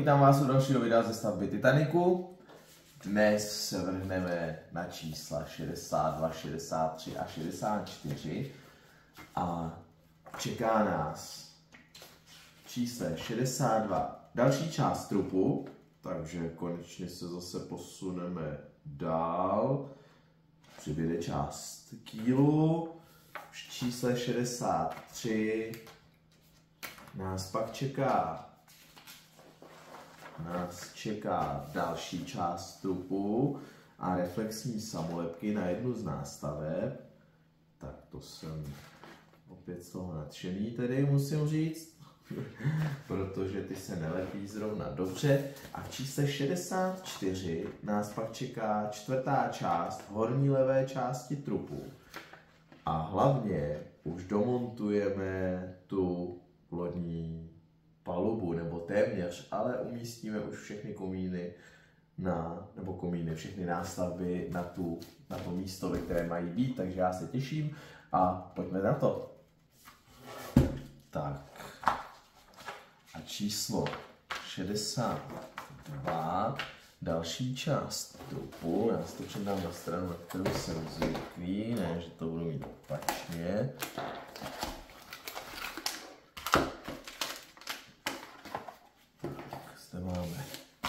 vítám vás u dalšího videa ze stavby Titaniku. Dnes se vrhneme na čísla 62, 63 a 64 a čeká nás čísle 62 další část trupu, takže konečně se zase posuneme dál. Přibyde část kýlu. V čísle 63 nás pak čeká další část trupu a reflexní samolepky na jednu z nástaveb. Tak to jsem opět z toho nadšený, tedy musím říct, protože ty se nelepí zrovna dobře. A v čísle 64 nás pak čeká čtvrtá část horní levé části trupu. A hlavně už domontujeme tu lodní palubu, nebo téměř, ale umístíme už všechny komíny všechny nástavby na to místo, ve které mají být, takže já se těším a pojďme na to. Tak a číslo 62, další část trupu, já si to předám na stranu, na kterou jsem zvyklý, ne, že to budu mít opačně. Zde máme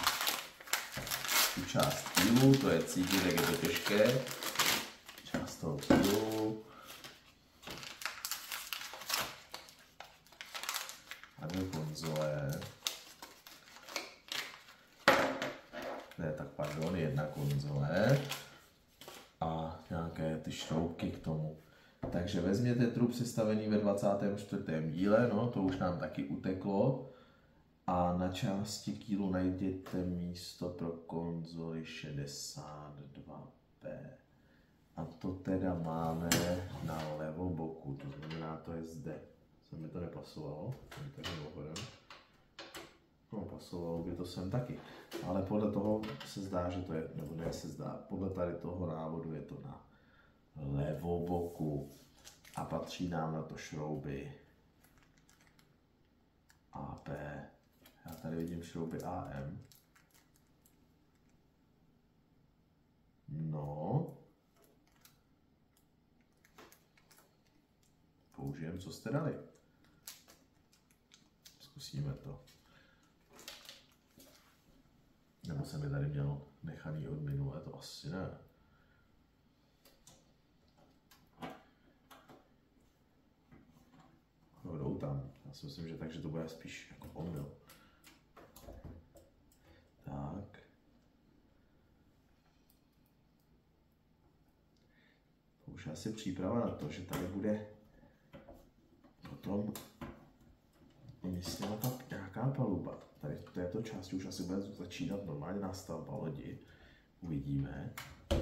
tu část kýlu, to je cítit, jak je to těžké. Část toho kýlu. A do konzole. Ne, tak pardon, jedna konzole. A nějaké ty šroubky k tomu. Takže vezměte trup sestavený ve 24. díle, no to už nám taky uteklo. A na části kýlu najděte místo pro konzoli 62B. A to teda máme na levou boku, to znamená, to je zde. Se mi to nepasovalo, no, pasovalo by to sem taky. Ale podle toho se zdá, že to je, nebo ne se zdá, podle tady toho návodu je to na levou boku. A patří nám na to šrouby AP. Já tady vidím šrouby AM. No. Použijem, co jste dali. Zkusíme to. Nebo jsem je tady měl nechaný od minule, to asi ne. No, jdou tam. Já si myslím, že takže to bude spíš jako omyl. Tak. To už asi příprava na to, že tady bude potom umístěna ta nějaká paluba. Tady v této části už asi bude začínat normálně nástavba lodi. Uvidíme.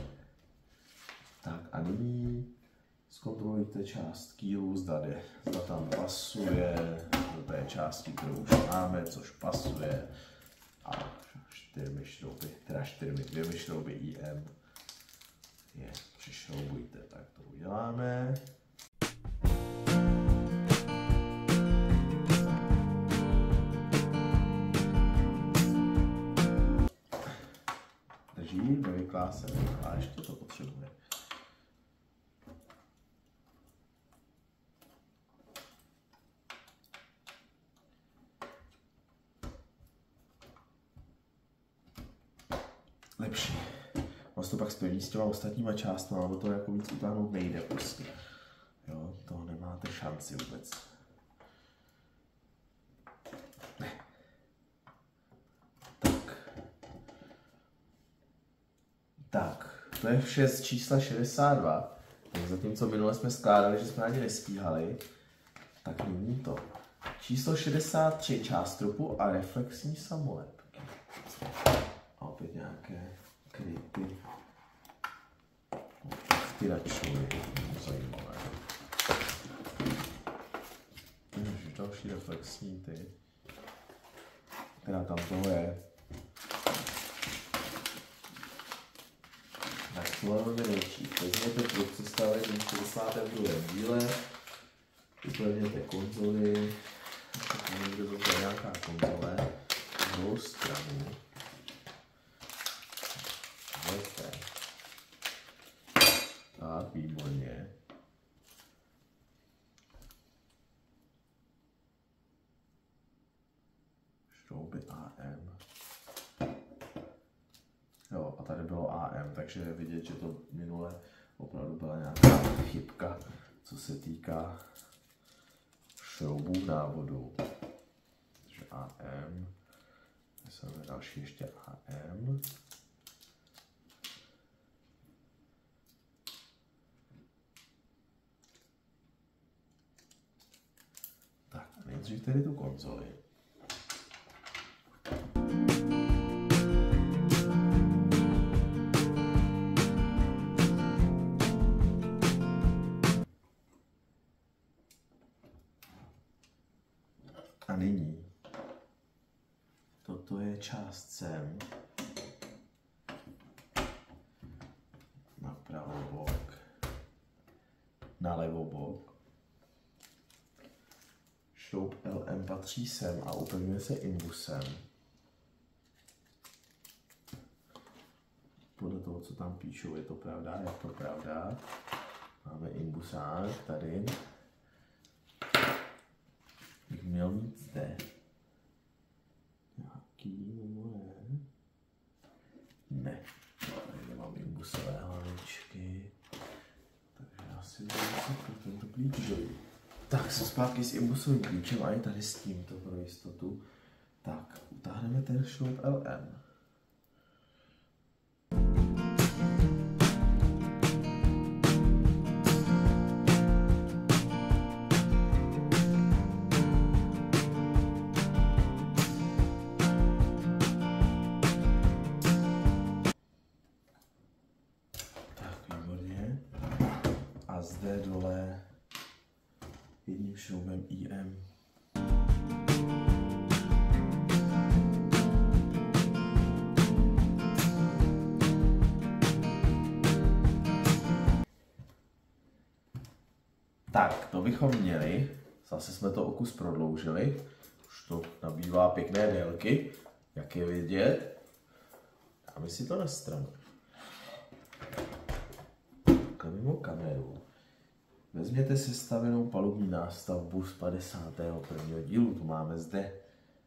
Tak a nyní zkontrolujte část kýlu, zda tam pasuje do té části, kterou už máme, což pasuje. A 4 šrouby, teda 2 šrouby IM je přišroubujte, tak to uděláme. Drží, nevyklá se, a ještě to potřebuje. Lepší. Vlastně to pak spevní s těma ostatníma částma, ale to jako víc utáhnout nejde prostě. Jo, to nemáte šanci vůbec. Ne. Tak, to je vše z čísla 62. Tak zatímco minule jsme skládali, že jsme ani nestíhali, tak nyní to. Číslo 63, část trupu a reflexní samolepky. A opět nějaké kryty. Vtyračuji. Zajímavé. Ježiš, další reflexní ty. Teda tam toho je. Tak tohle je větší. Vezměte trup sestavený v 62. díle. Vyplňujete konzoli. Někde to je nějaká konzole. druhou stranu. Tak, výborně. Šrouby AM. Jo, a tady bylo AM, takže je vidět, že to minule opravdu byla nějaká chybka, co se týká šroubů návodu. Takže AM. Jsme další ještě AM. Tak, nejdřív tady tu konzoli. A nyní toto je část sem, na pravý bok, na levou bok. Šroub LM patří sem a upevňuje se imbusem. Podle toho, co tam píšou, je to pravda, je to pravda. Máme imbusák tady. Bych měl mít zde. Nějaký, nebo ne? Ne. Tady nemám imbusové hlavičky. Takže asi pro tento klíč dojdu. Tak, jsem zpátky s imbusovým klíčem a i tady s tímto pro jistotu. Tak, utáhneme ten šroub LM. A zde dole jedním šroubem IM. Tak, to bychom měli. Zase jsme to o kus prodloužili. Už to nabývá pěkné délky, jak je vidět. Dáme si to na stranu. Mimo kameru. Vezměte sestavenou palubní nástavbu z 51. dílu, tu máme zde.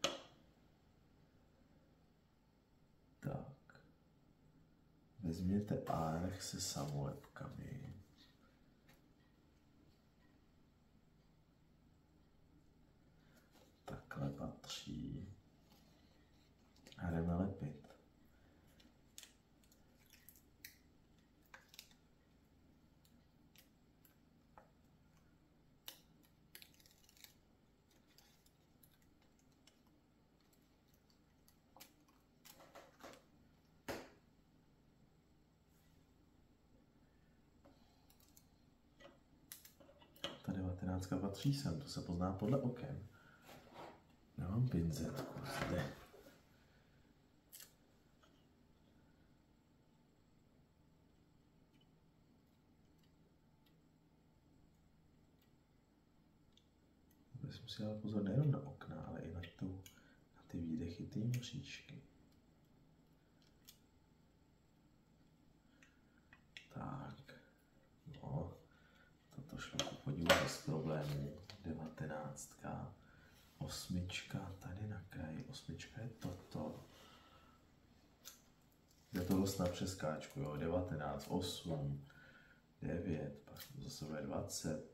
Tak. Vezměte arch se samolepkami. Takhle patří. A jdeme lepit. Ta 19 patří sem, to se pozná podle oken. Já mám pinzetku zde. Vezmu si ale pozor nejen na okna, ale i na ty výdechy, ty mřížky. Tak, no, toto šlo ku podivu bez problémů. 19. 8. tady na kraji, 8. je toto. Je to dost na přeskáčku, jo, 19, 8, 9, pak zase bude 20.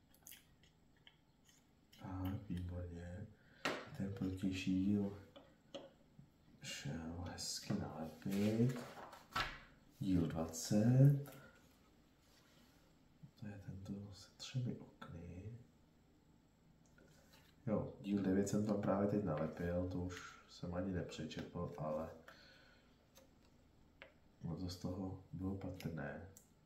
Výborně. Ten protější díl šel hezky nalepit. Díl 20. To je tento se 3 okny. Jo, díl 9 jsem tam právě teď nalepil, to už jsem ani nepřečetl, ale to z toho bylo patrné.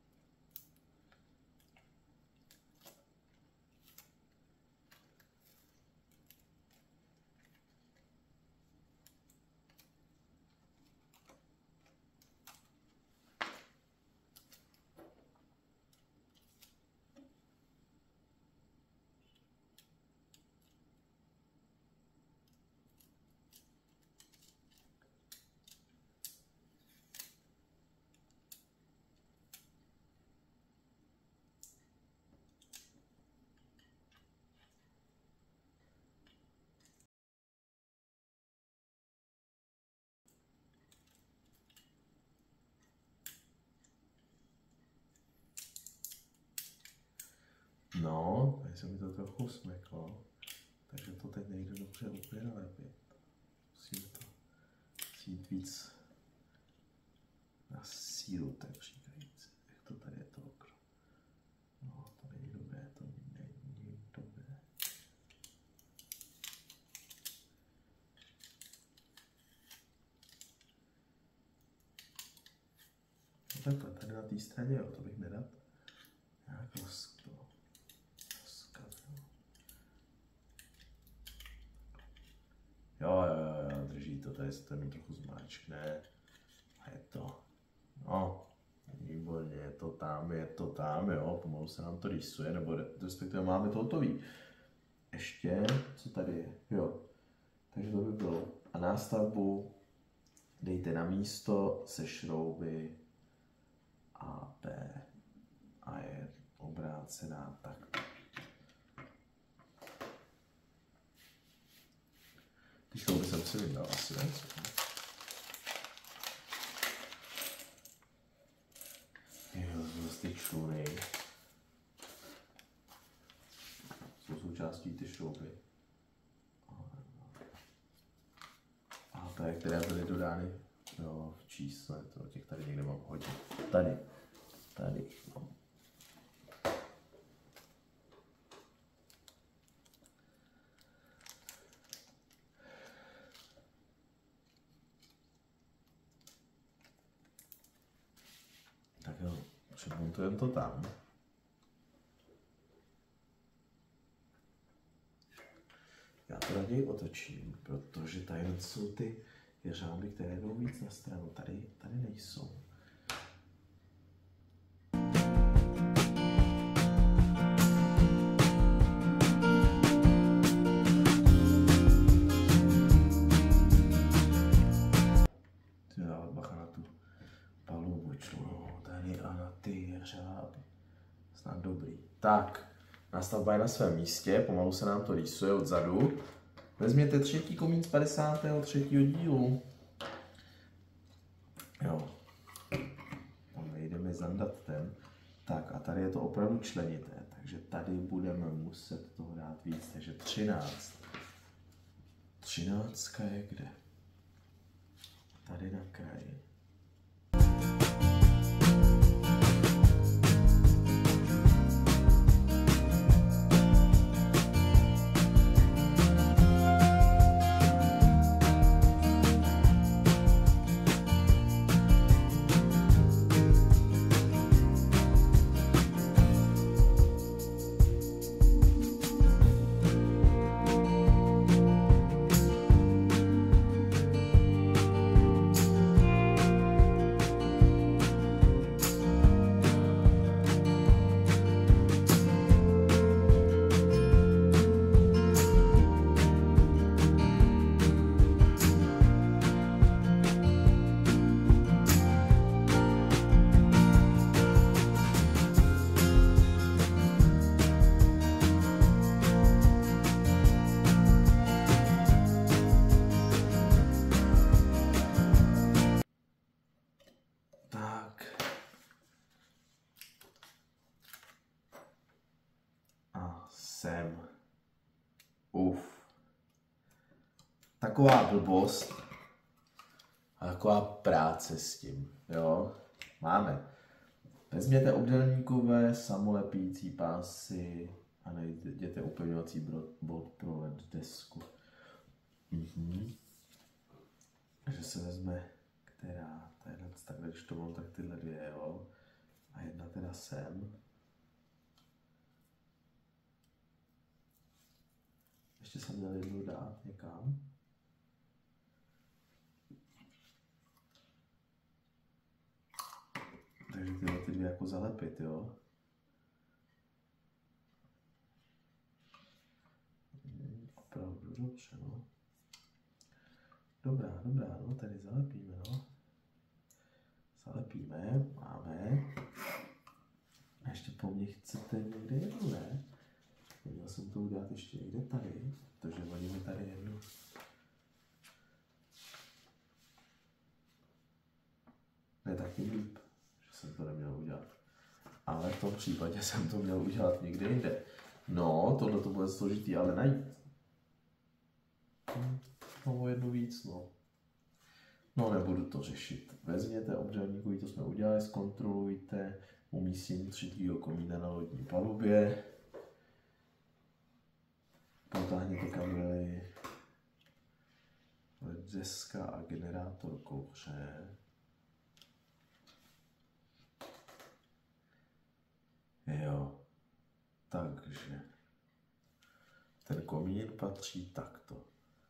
No, tady se mi to trochu smeklo, takže to teď nejde dobře úplně nalepit. Musím to jít víc na sílu, tak říkajíc. Jak to tady je to okno? No, to není dobré, to není dobré. No takhle, tady na té straně, jo, to bych nedal. Nějak rozkazil. Jo, drží to, tady se to trochu zmáčkne. A je to, no, výborně, je to tam, jo, pomalu se nám to rýsuje, nebo respektive máme to hotový. Ještě, co tady je, jo, takže to by bylo. A nástavbu dejte na místo se šrouby A, B a je obrácená takto. Ty šrouby jsem si vydal asi, ne? Jo, zase ty čluny. Jsou součástí ty šrouby. A té, které byly dodány, jo, v čísle, to těch tady někde mám hodně. Tady mám. Tak jo, přemontujeme to tam. Já to raději otočím, protože tady jsou ty jeřáby, které jdou víc na stranu. Tady nejsou. Bacha na tu palubu, tady a na ty jeřáby. Snad dobrý. Tak, nástavba je na svém místě, pomalu se nám to rýsuje odzadu. Vezměte třetí komín z 53. dílu. Jo. Tam nejdeme zandat ten. Tak a tady je to opravdu členité, takže tady budeme muset toho dát víc, takže 13. 13 je kde? Tady na kraji. Sem. Taková blbost. taková práce s tím, jo. Máme. Vezměte obdélníkové samolepící pásy a najděte upevňovací bod pro LED desku. Takže se vezme, která, tadyhle, takhle, když to mám, tak tyhle dvě, jo. A jedna teda sem. Ještě jsem měl jednu dát někam. Takže tyhle ty dvě jako zalepit, jo. Opravdu dobře, no. Dobrá, no, tady zalepíme, no. Zalepíme, máme. A ještě po mně chcete někde jednu, ne? Měl jsem to udělat ještě někde tady, protože oni mi tady jednu. Ne, tak je líp, že jsem to neměl udělat. Ale v tom případě jsem to měl udělat někde jinde. No, tohle to bude složitý, ale najít. Mám o jednu víc, no. No, nebudu to řešit. Vezměte obdélníkový, to jsme udělali, zkontrolujte umístění třetího komína na lodní palubě. Potáhněte kabely, deska a generátor kouře. Jo, takže ten komín patří takto.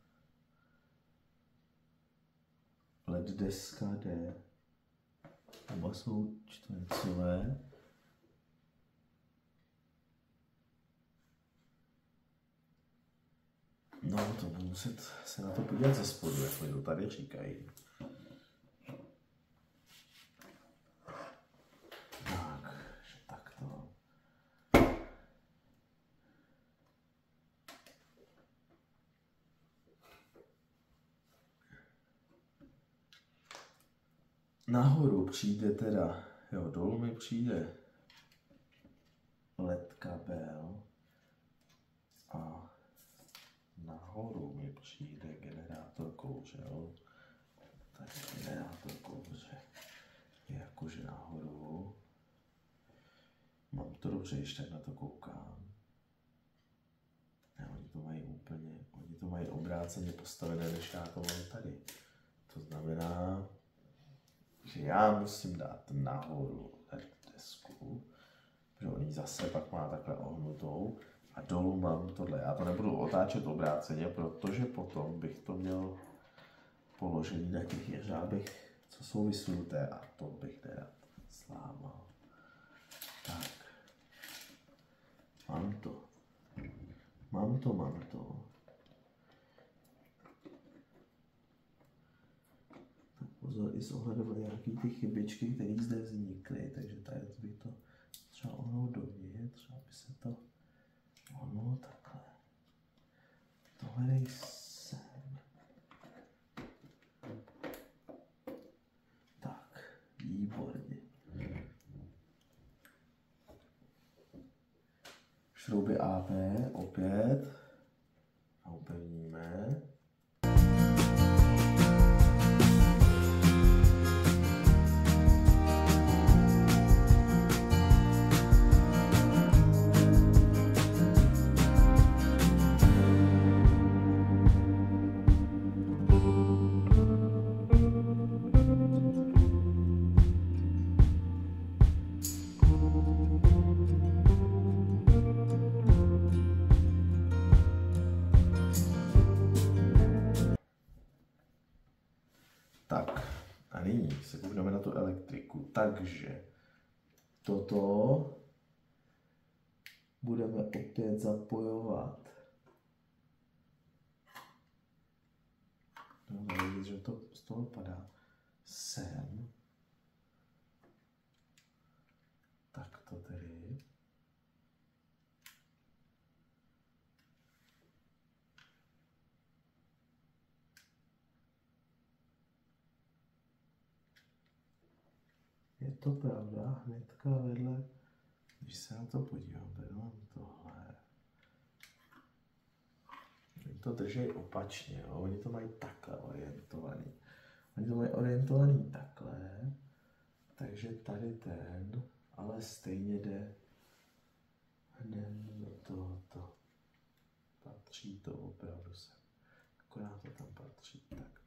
LED deska jde, oba jsou čtvercové. No, to budu muset se na to podívat ze spodu, jak mi to tady říkají. Takto. Nahoru přijde teda, jo, dolů mi přijde LED kabel a nahoru mi přijde generátor kouře, jo. Takže generátor kouře je jakože nahoru. Mám to dobře, když tak na to koukám. Ne, oni to mají obráceně postavené, než já to mám tady. To znamená, že já musím dát nahoru desku, protože oni zase pak má takhle ohnutou a dolů mám tohle. Já to nebudu otáčet obráceně, protože potom bych to měl položený na těch jeřábech, co jsou vysunuté, a to bych nerad slámal. Tak. Mám to. Tak pozor, i s ohledem na nějaký ty chybičky, které zde vznikly, takže tady bych to třeba ohnout dovnitř, aby se to ohnulo takhle. Tohle dej sem. Tak, výborně. Šrouby AB opět a upevníme. Tak, a nyní se koukneme na tu elektriku. Takže toto budeme opět zapojovat. No, vidět, že to z toho padá sem. Tak to tedy. Je to pravda, hnedka vedle, když se na to podívám, tady mám tohle. Oni to drží opačně, jo? Oni to mají takhle orientovaný. Oni to mají orientovaný takhle, takže tady ten, ale stejně jde hned do tohoto. Patří to opravdu sem. Akorát to tam patří takto.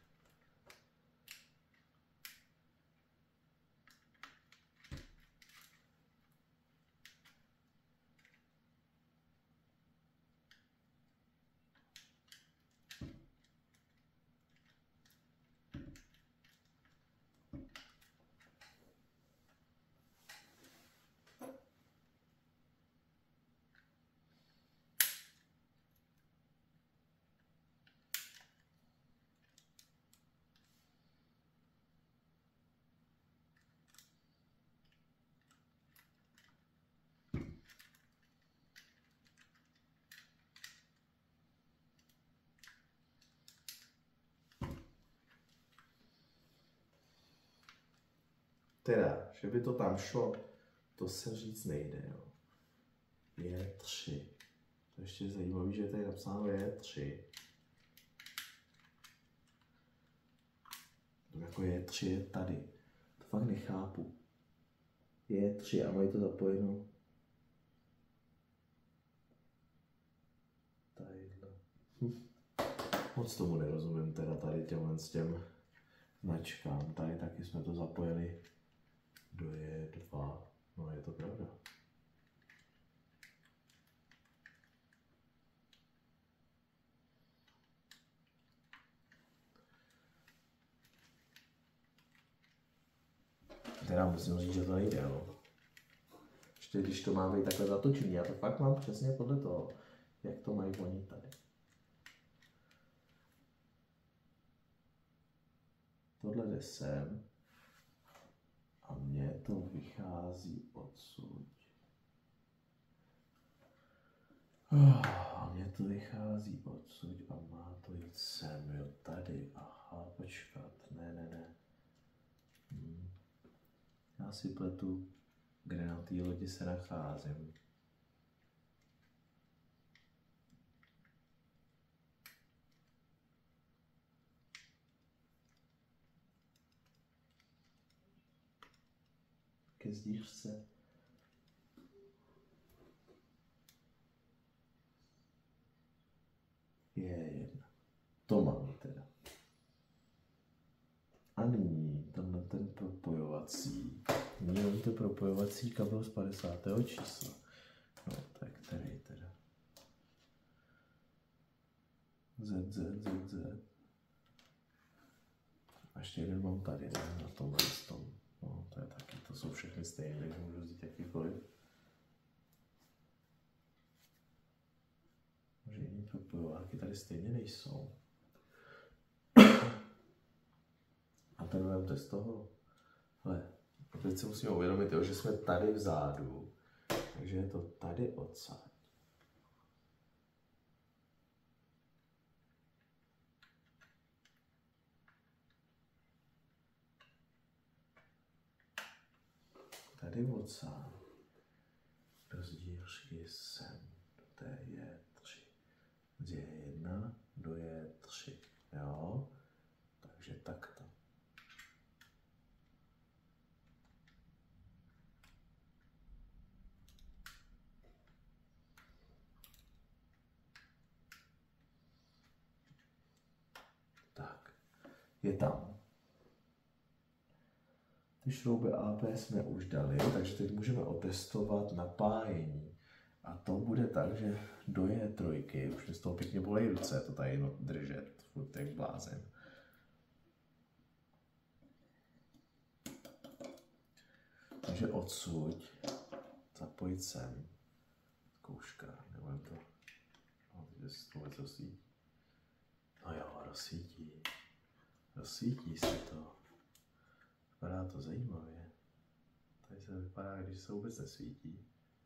Teda, že by to tam šlo, to se říct nejde, jo. Je 3. To ještě je zajímavé, že je tady napsáno je 3. To jako je 3 je tady. To fakt nechápu. Je 3 a mají to zapojeno. Tadyhle. Moc tomu nerozumím teda tady těmhle s těm značkám. Tady taky jsme to zapojili do je2. No je to pravda. Teda musím říct, že to nejde, jo. Ještě když to má být takhle zatočený, já to fakt mám přesně podle toho, jak to mají oni tady. Tohle jde sem a mně to vychází odsud. A mně to vychází odsud a má to jít sem, jo, tady. Aha, počkat, ne. Já si pletu, kde na té lodi se nacházím. Ke zdířce. Je 1. To mám teda. A nyní tenhle ten propojovací. Nyní to propojovací kabel z 50. čísla. No, tak který teda? Z. A ještě jeden mám tady, ne? Na tomhle tom. No, to je taky, to jsou všechny stejné, takže můžu vzít jakýkoliv. Že jiný propojováky tady stejně nejsou. A ten vemte z toho. Ale teď si musíme uvědomit, jo, že jsme tady vzadu, takže je to tady odsad. Tady odsad. Do zdířky sem. Do té je 3. Z je1 do je 3. Jo? Takže takto. Tak. Je tam. Ty šrouby AP jsme už dali, takže teď můžeme otestovat napájení. A to bude tak, že do je3, už mi z toho pěkně bolej ruce, to tady držet, furt jak blázen. Takže odsud zapojit sem. Zkouška, nebudem to. No, teď se to vůbec rozsvítí. No jo, rozsvítí. Rozsvítí se to. Vypadá to zajímavě. Tady se vypadá, když se vůbec nesvítí.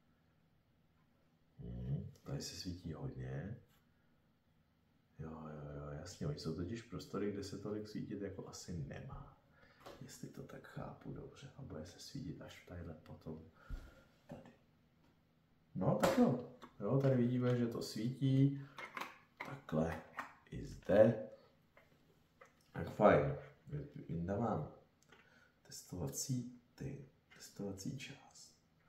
Tady se svítí hodně. Jo, jasně, oni jsou totiž prostory, kde se tolik svítit jako asi nemá. Jestli to tak chápu dobře. A bude se svítit až tadyhle potom. Tady. No tak jo, tady vidíme, že to svítí. Takhle i zde. Tak fajn. vyndávám testovací část.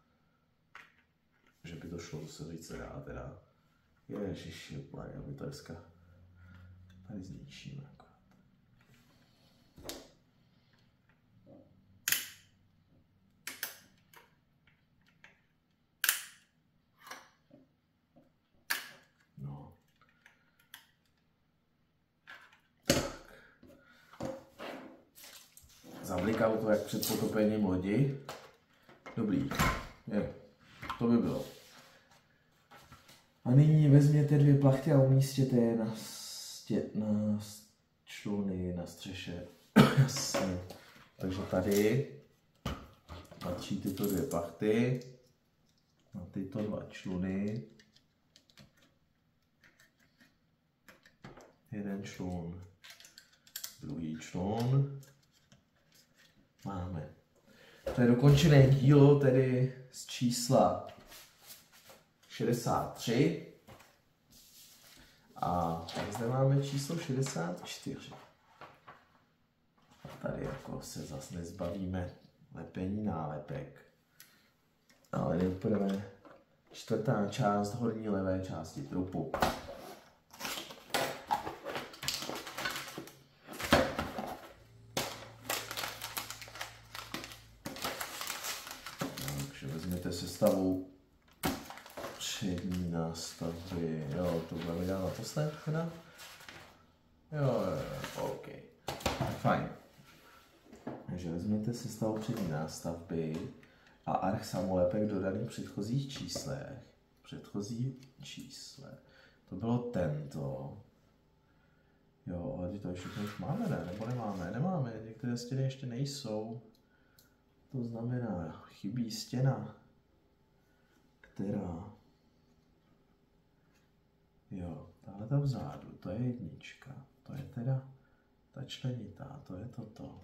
Že by to šlo, to se říct dá teda. Ježiši, já by to dneska tady zničíme akorát. No. Zavlikalo to jak před potopením lodi. Dobrý. To by bylo. A nyní vezměte 2 plachty a umístěte je na čluny na střeše. Jasně. Takže tady patří tyto 2 plachty na tyto 2 čluny. Jeden člun, druhý člun. Máme. To je dokončené dílo, tedy z čísla 63. A zde máme číslo 64. A tady jako se zase nezbavíme lepení nálepek. Ale nejprve 4. část horní levé části trupu. Takže vezměte sestavu přední nástavby. Jo, to budeme dělat naposled, teda? Jo, OK. Fajn. Takže vezměte sestavu přední nástavby a arch samolepek dodaný v předchozích číslech. To bylo tento. Jo, ale to všechno už máme, ne? Nebo nemáme? Nemáme, některé stěny ještě nejsou. To znamená, chybí stěna, která... Jo, tahle ta vzadu, to je 1. To je teda ta členitá, to je toto.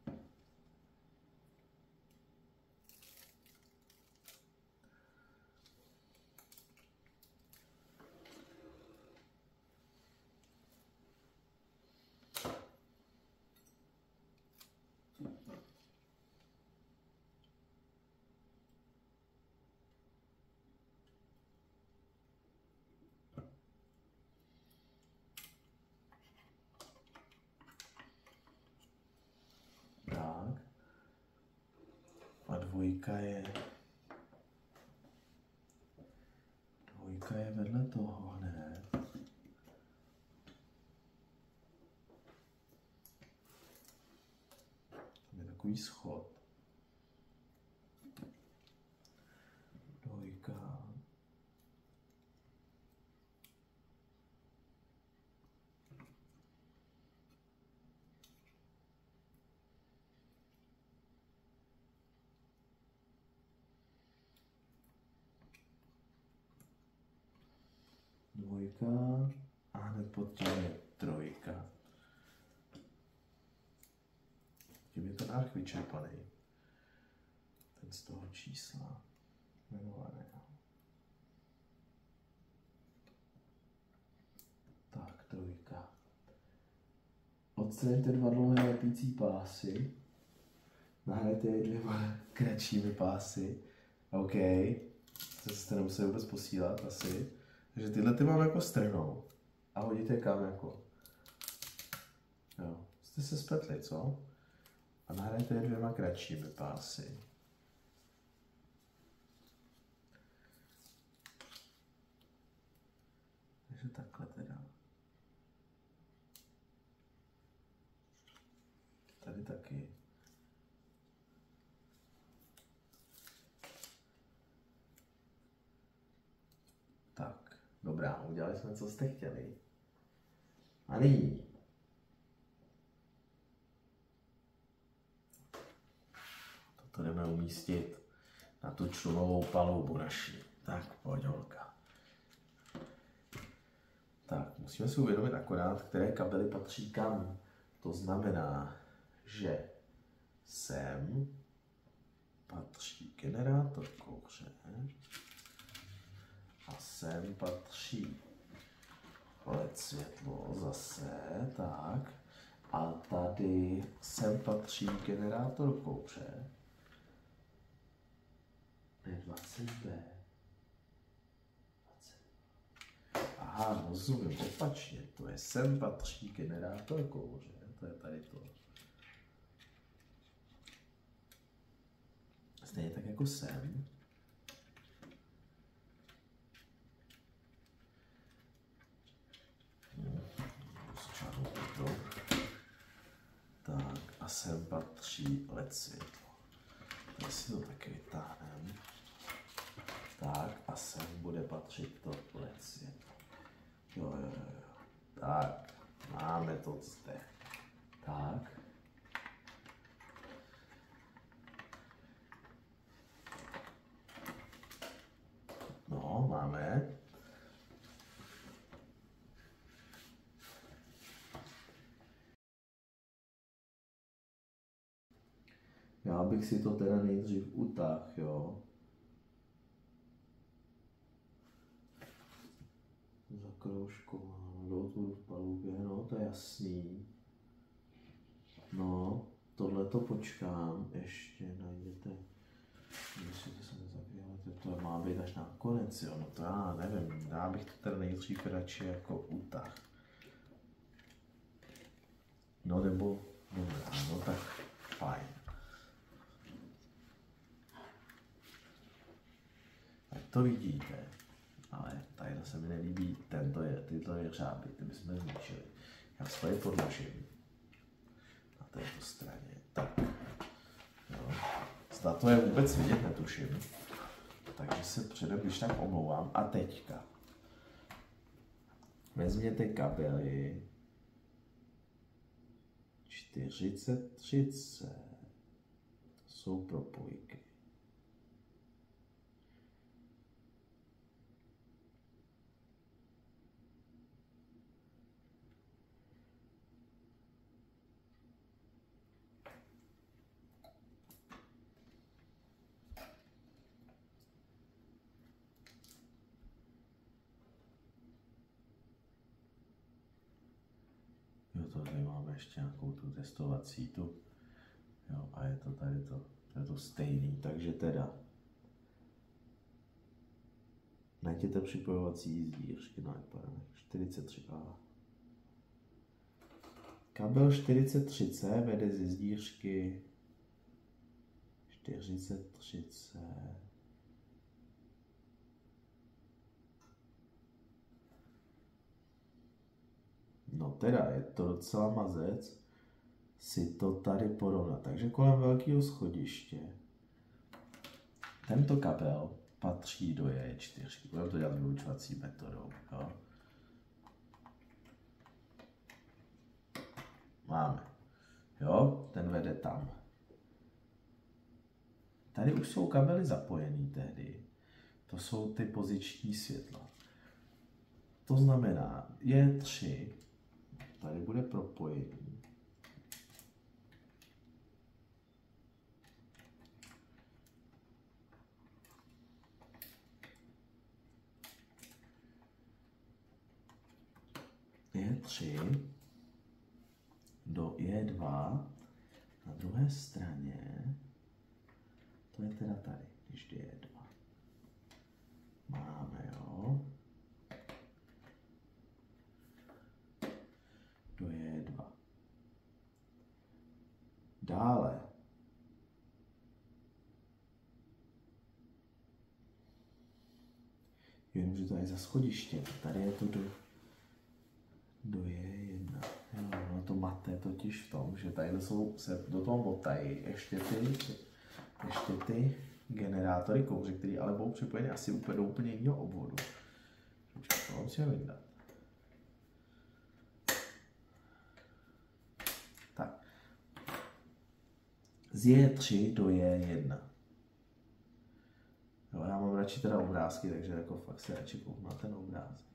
Dvojka je vedle toho hned. Tam je takový schod. Dvojka. A hned pod tím je 3. Tím je ten arch vyčerpaný. Ten z toho čísla jmenované. Tak, 3. Odstraňte 2 dlouhé lepící pásy. Nahrajte je 2 kratšími pásy. OK. To jste nemuseli vůbec posílat asi. Takže tyhle ty mám jako strnou a hodíte kam jako. Jo, jste se spletli, co? A nahrajte je 2 kratšími pásy. Takže takhle teda. Tady taky. Tak. Dobrá, udělali jsme, co jste chtěli. A nyní. Toto jdeme umístit na tu člunovou palubu naši. Tak, pojď holka. Tak, musíme si uvědomit akorát, které kabely patří kam. To znamená, že sem patří generátor kouře. A sem patří LED světlo zase, tak. A tady sem patří generátor kouře. Ne, 20B. Aha, rozumím, opačně. To je sem patří generátor kouře. To je tady to. Stejně tak jako sem. Tak a sem patří LED světlo. Tady si to taky vytáhneme. Tak a sem bude patřit to LED světlo. Jo. Tak, máme to zde. Tak. No, máme. Já bych si to teda nejdřív utáhl, jo. Zakroužkováno, do v palubě, no to je jasný. No, tohle to počkám, ještě najděte, jestli to se nezabýváte, to má být až na konec, jo, no to já nevím, já bych to teda nejdřív radši jako utáhl. No nebo, dobrá, no tak fajn. Tak to vidíte, ale tady se mi nelíbí tyto jeřáby, ty bychom zničili. Já se tady podložím na této straně, tak, jo. Zda to je vůbec vidět, netuším, takže se předem když tak omlouvám. A teďka vezměte kabely 4030, jsou propojky. Jo, tady máme ještě nějakou tu testovací tu. Jo, a je to tady to je to stejný, takže teda najděte připojovací zdířky na iPad 43A. Kabel 43C vede ze zdířky 43C. No teda, je to docela mazec si to tady porovnat. Takže kolem velkého schodiště tento kabel patří do J4. Budeme to dělat vylučovací metodou. Jo? Máme. Jo, ten vede tam. Tady už jsou kabely zapojený tehdy. To jsou ty poziční světla. To znamená, J3 tady bude propojený. J3 do J2 na druhé straně, to je teda tady, když J2. Máme, jo. Do J2. Dále. Jenomže to je za schodiště. Tady je to do J1. No to mate totiž v tom, že tady se do toho motají ještě ty generátory kouře, které ale budou připojeny asi do úplně jiného obvodu. Už to musíme vydat. Tak. Z J3 do J1. Jo, já mám radši teda obrázky, takže jako fakt se radši kouknu na ten obrázek.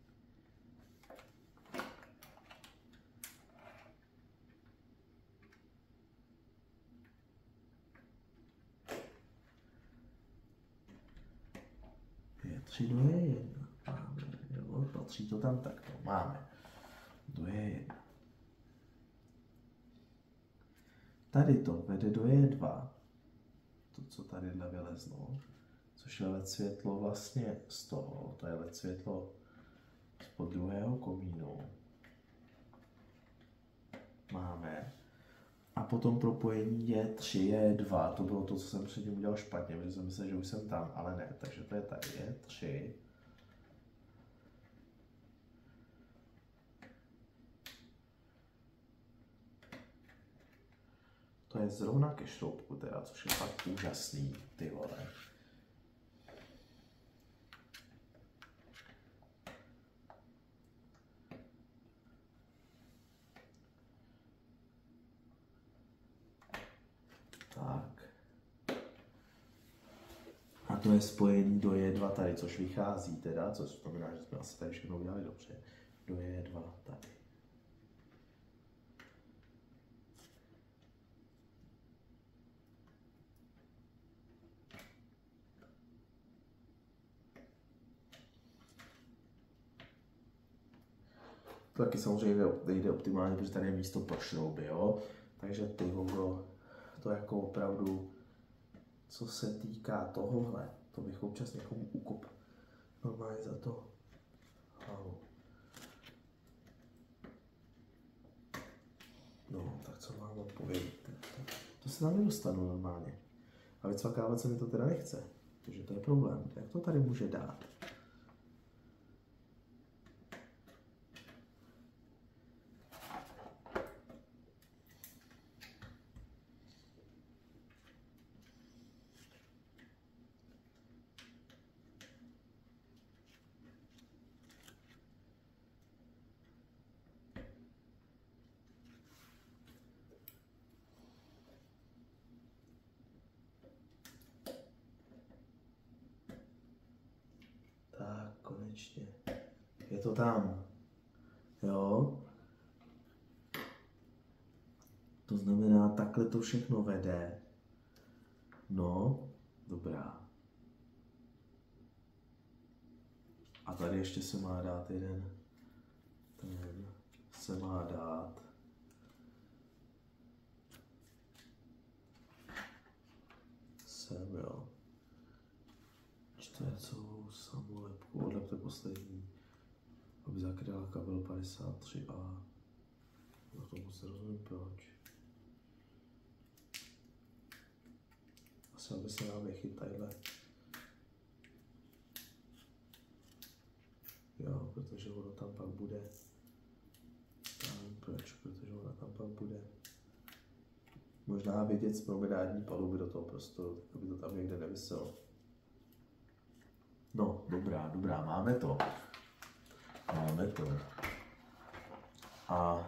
J3 do J1. Máme, jo, patří to tam takto. Máme. Do J1. tady to vede do E2, to, co tadyhle vylezlo, což je LED světlo vlastně z toho, to je LED světlo spod druhého komínu. Máme. A potom propojení je 3, je 2, to bylo to, co jsem předtím udělal špatně, protože jsem myslel, že už jsem tam, ale ne, takže to je tady, je 3. To je zrovna ke šroubku teda, což je fakt úžasný, ty vole. Tak. A to je spojení do E2 tady, což vychází teda, což znamená, že jsme asi tady všechno udělali dobře. Do E2 tady. To taky samozřejmě nejde optimálně, protože tady je místo pro šrouby, jo. Takže ty vole, to jako opravdu, co se týká tohohle, to bych občas někomu ukop normálně za to hlavu. No, tak co mám odpovědět? To se tam nedostanu normálně. A vycvakávat se mi to teda nechce, takže to je problém. Jak to tady může dát? Tak, konečně. Je to tam. Jo? To znamená, takhle to všechno vede. No, dobrá. A tady ještě se má dát jeden. Ten se má dát. Sem, jo. Čtvercovou samolepku, odlepte poslední, aby zakryla kabel 53A. No tomu se rozumím proč. Asi aby se nám nechyt tadyhle. Jo, protože ono tam pak bude. Proč? Protože ona tam pak bude. Možná vidět z promenádní paluby do toho prostoru, tak aby to tam někde nevyselo. No, dobrá, máme to. Máme to. A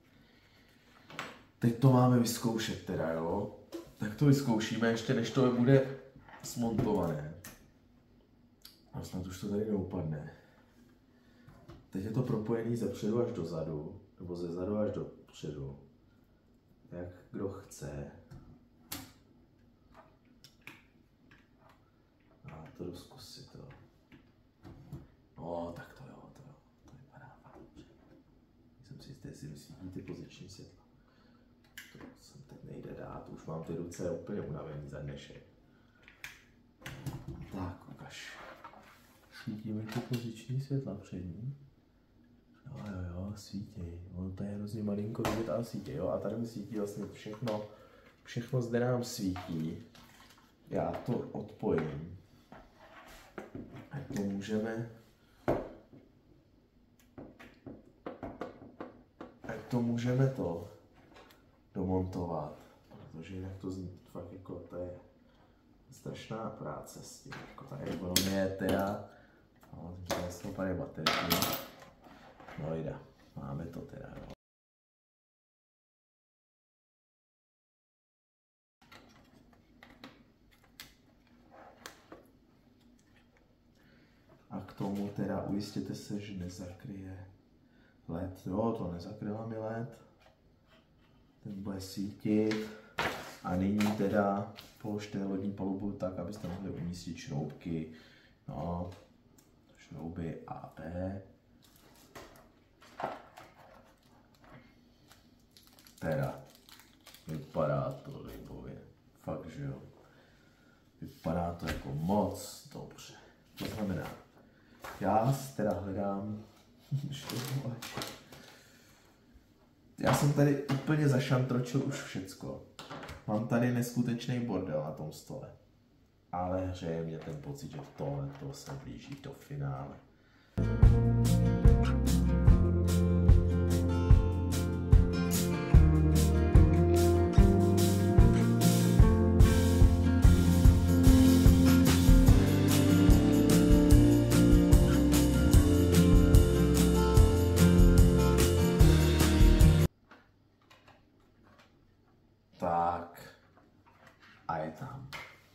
teď to máme vyzkoušet teda, jo? Tak to vyzkoušíme ještě, než to bude smontované. A snad už to tady neupadne. Teď je to propojený ze předu až do zadu, nebo ze zadu až do předu. Jak kdo chce. A to jdu zkusit, jo. No, tak to jo, to vypadá fakt dobře. Jsem si jistý, jestli vysvítí ty poziční světla. To sem teď nejde dát, už mám ty ruce úplně unavený za dnešek. Tak, ukaž. Svítíme ty poziční světla přední. Jo, svítí. No, to je hrozně malinko vidět, ale svítí, jo. A tady mi svítí vlastně všechno zde nám svítí. Já to odpojím. Ať to můžeme to domontovat, protože jinak to zní fakt jako, to je strašná práce s tím, jako ta ergonomie teda, no, z toho pade baterie, no jde, máme to teda, jo. A k tomu teda ujistěte se, že nezakryje LED. Jo, to nezakryla mi LED. Ten bude svítit. A nyní teda položte lodní palubu tak, abyste mohli umístit šroubky. No, šrouby A, B. Teda. Vypadá to libově. Fakt, že jo. Vypadá to jako moc dobře. To znamená, já teda hledám já jsem tady úplně zašantročil už všecko. Mám tady neskutečný bordel na tom stole. Ale hřeje mě ten pocit, že tohle se blíží do finále. Tak. A je tam.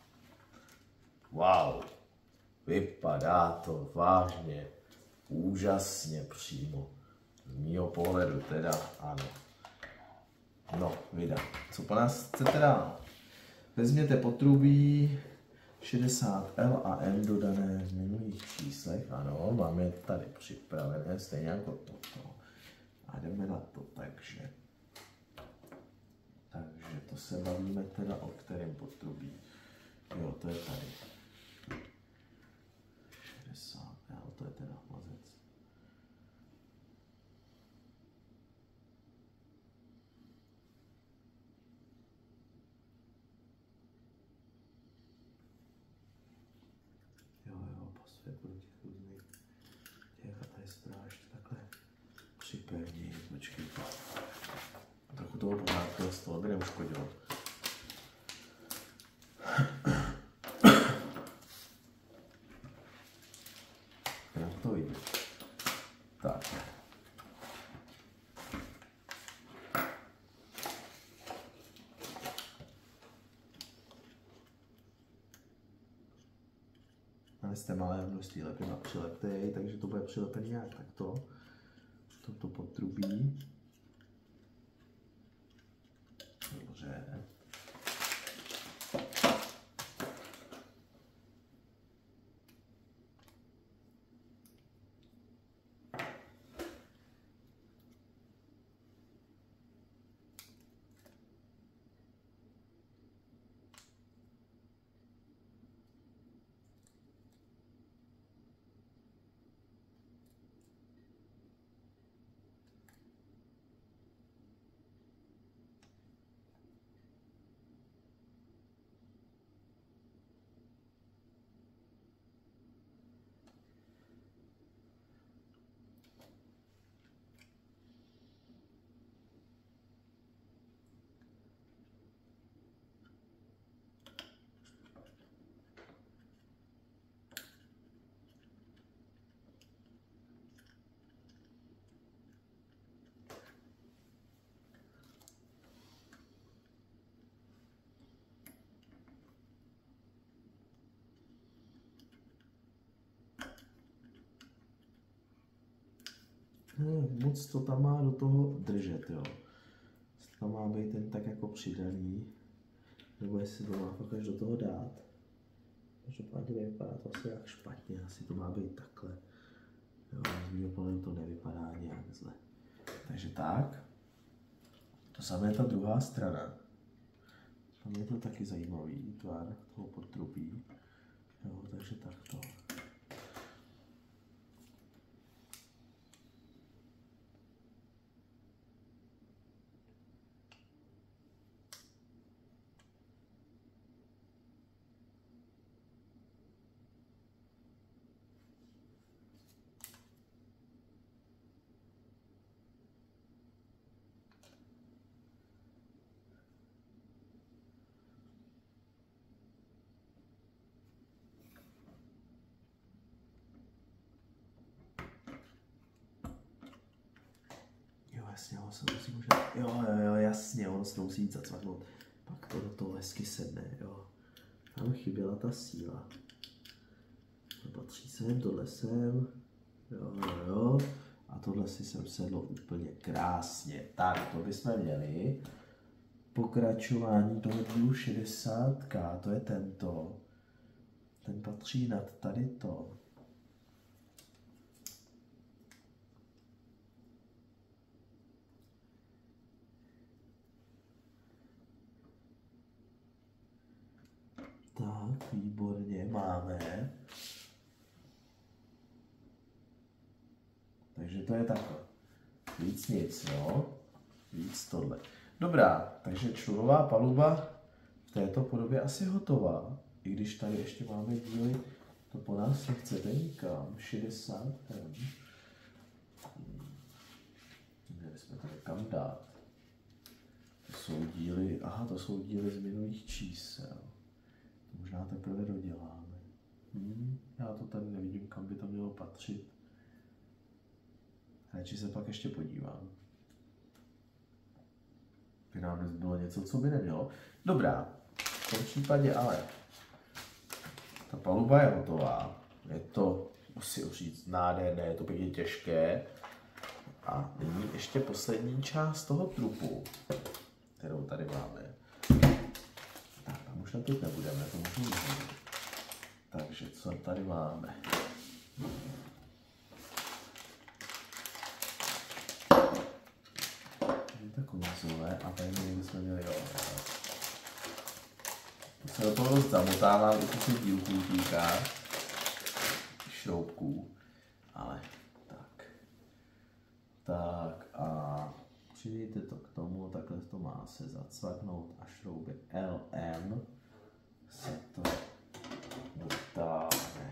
Wow. Vypadá to vážně, úžasně přímo. Z mýho pohledu teda ano. No, vida. Co po nás chcete dál? Vezměte potrubí 60L a M dodané v minulých číslech. Ano, máme je tady připravené, stejně jako toto. A jdeme na to, takže to se bavíme teda o kterém potrubí. Jo, to je tady. 60, jo, to je teda mazec. Jo, pasuje pro těch různých těch a tady stráž takhle připevní, počkejte. Trochu toho pořádku z toho by neuškodilo. Jak to vidí. Tak. Jste malé množství lepina přilepte jej, takže to bude přilepený nějak takto. Toto potrubí. Dobře. Moc to tam má do toho držet, jo. Tam má být ten tak jako přidaný, nebo jestli to má fakt až do toho dát. Každopádně nevypadá to asi jak špatně, asi to má být takhle. Jo, z mého pohledu to nevypadá nějak zle. Takže tak. To samé je ta druhá strana. Tam je to taky zajímavý tvar toho potrubí. Jo, takže takto. Jasně, ono se musí možná, jo, jasně, ono se musí jít zacvaknout. Pak to do toho hezky sedne, jo. Tam chyběla ta síla. Patří sem, tohle sem, jo. A tohle si sem sedlo úplně krásně. Tak, to bychom měli. Pokračování toho dílu 60K, to je tento. Ten patří nad tady to. Tak, výborně, máme. Takže to je takhle. Víc nic, jo? Víc tohle. Dobrá, takže člunová paluba v této podobě asi hotová. I když tady ještě máme díly, to po nás nechcete nikam. 60 Měli jsme tady kam dát. To jsou díly, aha, to jsou díly z minulých čísel. To možná teprve doděláme. Já to tady nevidím, kam by to mělo patřit. Radši se pak ještě podívám. By nám nezbylo něco, co by nemělo. Dobrá, v tom případě ale ta paluba je hotová. Je to, musím říct, nádherné, je to pěkně těžké. A nyní ještě poslední část toho trupu, kterou tady máme. Tak, tam už napět nebudeme, to můžu vyhodit. Takže co tady máme? To konzole a tady někdy jsme měli, jo. To se do toho dost zamotávám, i co se dílků týká. Šroubků. Ale tak. Tak a přidejte to k tomu, takhle to má se zacvaknout a šrouby LM se to dotáhne.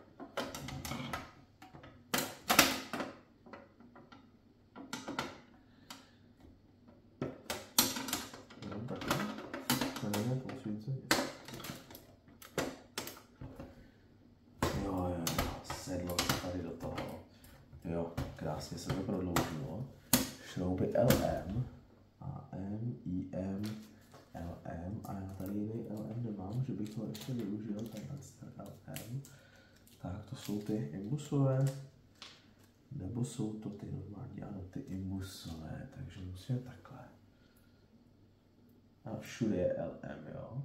Jo, sedlo se tady do toho. Jo, krásně se to prodloužilo. Šrouby LM, AM, IM, LM a já tady jiný LM nemám, že bych to ještě využil, tenhle LM. Tak to jsou ty imbusové, nebo jsou to ty normální, ano, ty imbusové, takže musíme takhle. A všude je LM, jo.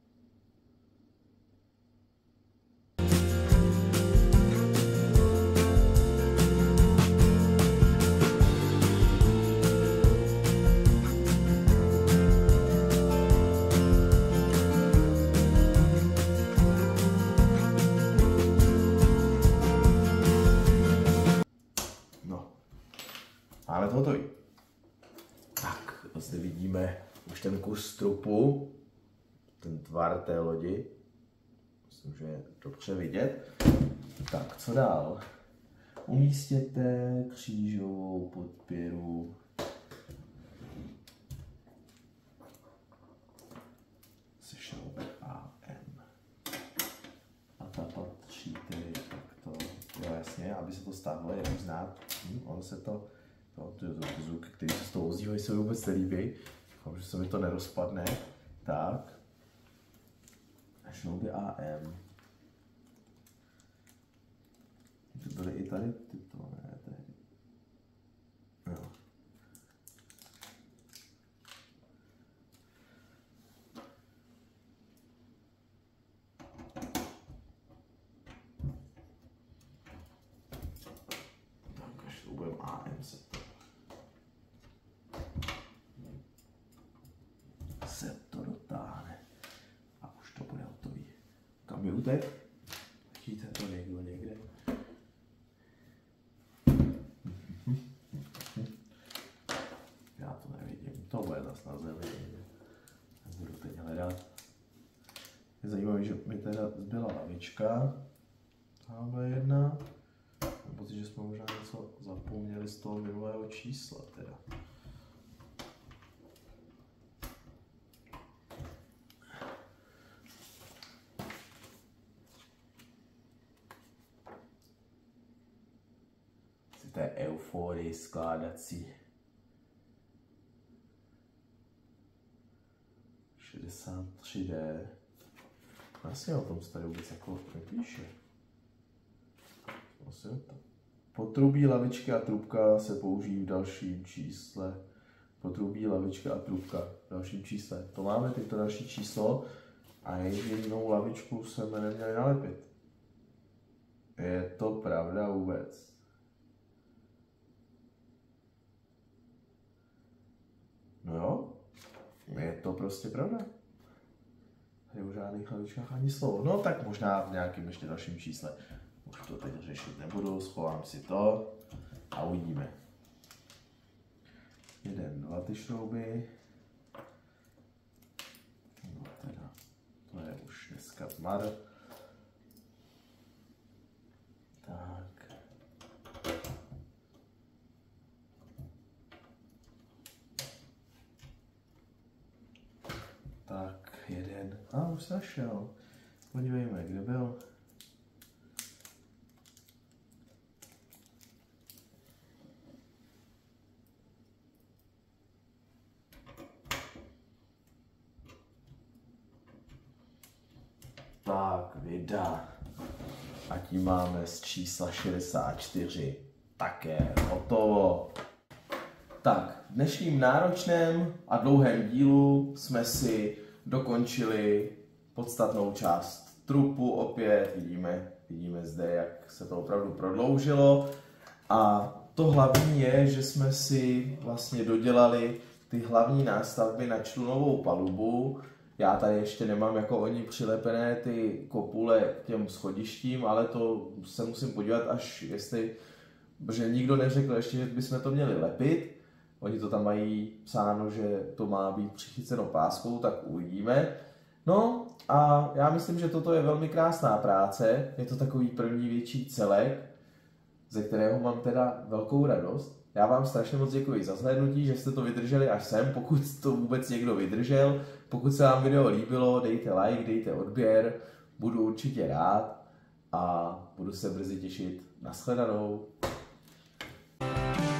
Máme to hotový. Tak, zde vidíme už ten kus trupu, ten tvar té lodi. Myslím, že je dobře vidět. Tak, co dál? Umístěte křížovou podpěru. Se šroubek AM. A ta patří tedy takto. Jo, jasně, aby se to stáhlo, je znát. On se to zvuk, který se s tou ozývají, se vůbec nelíbí. Doufám, že se mi to nerozpadne. Tak. A šrouby AM. To byly i tady tyto, ne, tady. Jo. Tak a šroubem AM se to dotáhne. A už to bude hotový. Kam je utek? Chytíte to někde. Já to nevidím. To bude zase na zemi. Budu teď hledat. Je zajímavé, že mi teda zbyla lavička. Tamhle jedna. Mám pocit, že jsme možná něco zapomněli z toho minulého čísla teda. Té euforii skládací. 63D. Vlastně o tom se tady vůbec jako nepíše. Vlastně to. Potrubí, lavičky a trubka se použijí v dalším čísle. Potrubí, lavička a trubka v dalším čísle. To máme teď to další číslo a jedinou lavičku jsme neměli nalepit. Je to pravda vůbec? No jo, je to prostě pravda. Tady o žádných hlavičkách ani slovo. No tak možná v nějakém ještě dalším čísle. Už to teď řešit nebudu, schovám si to a uvidíme. 1, 2 ty šrouby. No teda, to je už dneska tmar. Tak. Tak, 1. A už se našel. Podívejme, kde byl. Tak, vida. A tím máme z čísla 64 také hotovo. Tak, v dnešním náročném a dlouhém dílu jsme si dokončili podstatnou část trupu opět. Vidíme zde, jak se to opravdu prodloužilo. A to hlavní je, že jsme si vlastně dodělali ty hlavní nástavby na člunovou palubu. Já tady ještě nemám jako oni přilepené ty kopule k těm schodištím, ale to se musím podívat až protože nikdo neřekl ještě, že bychom to měli lepit. Oni to tam mají psáno, že to má být přichyceno páskou, tak uvidíme. No a já myslím, že toto je velmi krásná práce. Je to takový první větší celek, ze kterého mám teda velkou radost. Já vám strašně moc děkuji za zhlédnutí, že jste to vydrželi až sem, pokud to vůbec někdo vydržel. Pokud se vám video líbilo, dejte like, dejte odběr, budu určitě rád a budu se brzy těšit. Nashledanou.